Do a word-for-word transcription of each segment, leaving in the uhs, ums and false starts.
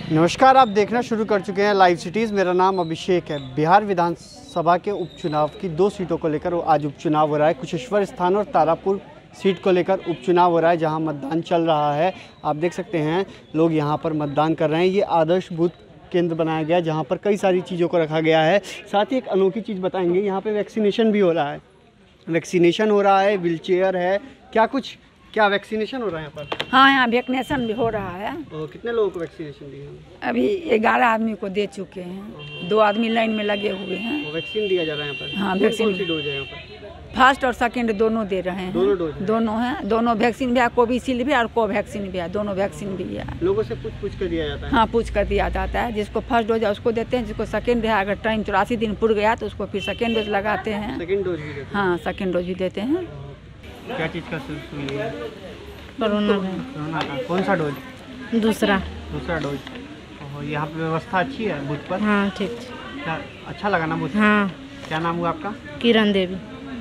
नमस्कार, आप देखना शुरू कर चुके हैं लाइव सिटीज़। मेरा नाम अभिषेक है। बिहार विधानसभा के उपचुनाव की दो सीटों को लेकर आज उपचुनाव हो रहा है। कुशेश्वर स्थान और तारापुर सीट को लेकर उपचुनाव हो रहा है, जहां मतदान चल रहा है। आप देख सकते हैं लोग यहां पर मतदान कर रहे हैं। ये आदर्श बूथ केंद्र बनाया गया है, जहां पर कई सारी चीज़ों को रखा गया है। साथ ही एक अनोखी चीज़ बताएंगे, यहाँ पर वैक्सीनेशन भी हो रहा है। वैक्सीनेशन हो रहा है, व्हील चेयर है, क्या कुछ क्या वैक्सीनेशन हो रहा है यहाँ पर? हाँ, यहाँ वैक्सीनेशन भी हो रहा है। और कितने लोगों को वैक्सीनेशन दिया? अभी ग्यारह आदमी को दे चुके हैं, दो आदमी लाइन में लगे हुए हैं। वैक्सीन दिया जा रहा है यहाँ पर? हाँ, वैक्सीन। कौन सी डोज है यहाँ पर? फर्स्ट और सेकंड दोनों दे रहे हैं। दोनों डोज? दोनों हैं, दोनों वैक्सीन भी है, कोविशील्ड भी है और कोवैक्सीन भी है, दोनों वैक्सीन भी है। लोगों से पूछ पूछ कर दिया जाता है? हाँ, पूछ कर दिया जाता है। जिसको फर्स्ट डोज है उसको देते हैं, जिसको सेकंड है अगर टाइम चौरासी दिन पूर गया तो उसको फिर सेकंड डोज लगाते हैं। सेकंड डोज भी देते हैं? हाँ, सेकंड डोज भी देते हैं। क्या चीज़ का सुई है? कोरोना कोरोना का। कौन सा डोज? दूसरा दूसरा डोज। और यहाँ पे व्यवस्था अच्छी है बूथ पर? हाँ, ठीक। क्या अच्छा लगा ना बूथ? हाँ। क्या नाम हुआ आपका? किरण देवी।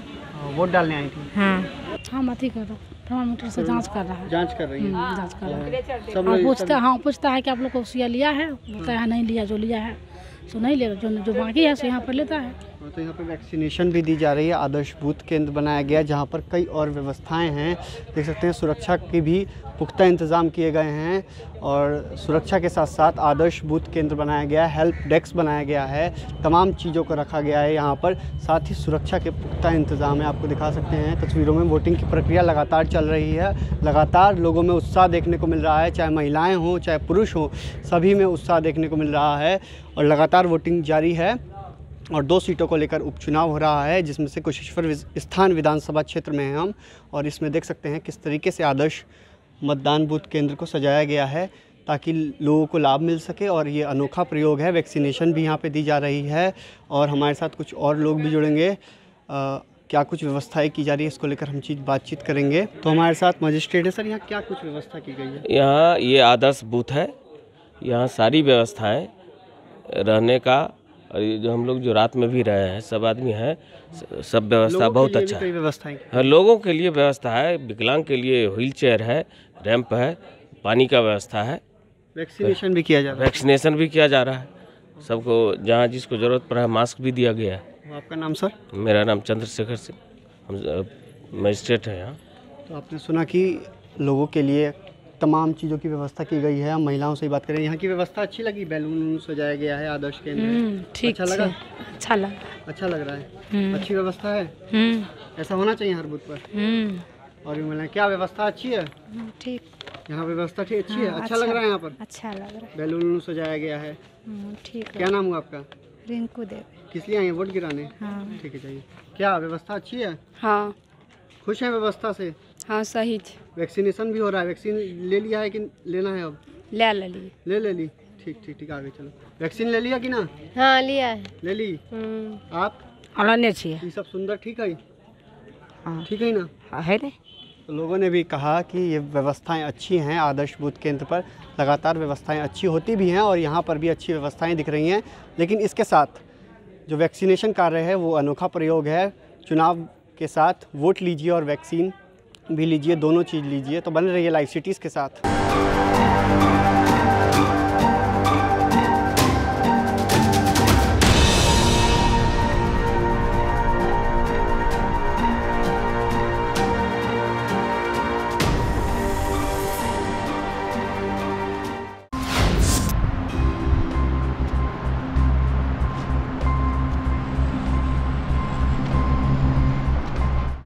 वोट डालने आई थी? हाँ। हम अथी कर रहा थर्मामीटर से जांच कर रहा है। जांच कर रही है? जांच कर रहा है। सब और पूछता हाँ पूछता है कि आप लोग को सुइया लिया है, बोलता है नहीं लिया, जो लिया है सो नहीं लिया, जो जो बाकी है सो यहाँ पर लेता है। तो यहाँ पे वैक्सीनेशन भी दी जा रही है। आदर्श बूथ केंद्र बनाया गया जहाँ पर कई और व्यवस्थाएं हैं। देख सकते हैं सुरक्षा की भी पुख्ता इंतज़ाम किए गए हैं और सुरक्षा के साथ साथ आदर्श बूथ केंद्र बनाया गया है, हेल्प डेस्क बनाया गया है, तमाम चीज़ों को रखा गया है यहाँ पर। साथ ही सुरक्षा के पुख्ता इंतज़ाम है, आपको दिखा सकते हैं तस्वीरों में। वोटिंग की प्रक्रिया लगातार चल रही है, लगातार लोगों में उत्साह देखने को मिल रहा है, चाहे महिलाएँ हों चाहे पुरुष हों, सभी में उत्साह देखने को मिल रहा है और लगातार वोटिंग जारी है। और दो सीटों को लेकर उपचुनाव हो रहा है, जिसमें से कुशेश्वर स्थान विधानसभा क्षेत्र में हैं हम। और इसमें देख सकते हैं किस तरीके से आदर्श मतदान बूथ केंद्र को सजाया गया है ताकि लोगों को लाभ मिल सके। और ये अनोखा प्रयोग है, वैक्सीनेशन भी यहाँ पे दी जा रही है। और हमारे साथ कुछ और लोग भी जुड़ेंगे। आ, क्या कुछ व्यवस्थाएं की जा रही है इसको लेकर हम चीज़ बातचीत करेंगे। तो हमारे साथ मजिस्ट्रेट है। सर, यहाँ क्या कुछ व्यवस्था की गई है? यहाँ ये आदर्श बूथ है, यहाँ सारी व्यवस्थाएँ रहने का, और ये जो हम लोग जो रात में भी रहे हैं सब आदमी हैं, सब व्यवस्था बहुत अच्छा है। व्यवस्थाएं हर लोगों के लिए व्यवस्था है, विकलांग के लिए व्हील चेयर है, रैंप है, पानी का व्यवस्था है। वैक्सीनेशन भी किया जा रहा है? वैक्सीनेशन भी किया जा रहा है सबको, जहाँ जिसको ज़रूरत पड़ा है मास्क भी दिया गया है। आपका नाम सर? मेरा नाम चंद्रशेखर सिंह, हम मजिस्ट्रेट हैं यहाँ। तो आपने सुना कि लोगों के लिए तमाम चीज़ों की व्यवस्था की गई है। हम महिलाओं से ही बात करें, यहाँ की व्यवस्था अच्छी लगी? बैलून सजाया गया है आदर्श केंद्र, ठीक। अच्छा लगा? अच्छा लगा। अच्छा लग रहा है, अच्छी व्यवस्था है, ऐसा होना चाहिए हर बूथ पर। और भी महिलाएं, क्या व्यवस्था अच्छी है? ठीक। यहाँ व्यवस्था ठीक अच्छी है, हाँ, अच्छा लग रहा है यहाँ पर? अच्छा लग रहा है। बैलून सजाया गया है, ठीक। क्या नाम हुआ आपका? रिंकू देवी। किस लिए आई हैं? वोट गिराने? हाँ। ठीक है, चाहिए। क्या व्यवस्था अच्छी है? हाँ। खुश हैं व्यवस्था से? हाँ, सही। वैक्सीनेशन भी हो रहा है, वैक्सीन ले लिया है कि लेना है? अब ले ले ली। ले ले ली, ठीक ठीक ठीक, आगे चलो। वैक्सीन ले लिया कि ना? हाँ, लिया है। ले ली। आप? लेने चाहिए। ये सब सुंदर ठीक है? हाँ। ठीक है ना? है ने? तो लोगों ने भी कहा कि ये व्यवस्थाएं अच्छी हैं। आदर्श बूथ केंद्र पर लगातार व्यवस्थाएं अच्छी होती भी हैं और यहाँ पर भी अच्छी व्यवस्थाएं दिख रही हैं। लेकिन इसके साथ जो वैक्सीनेशन कार्य है वो अनोखा प्रयोग है। चुनाव के साथ वोट लीजिए और वैक्सीन भी लीजिए, दोनों चीज़ लीजिए। तो बने रहिए लाइव सिटीज़ के साथ।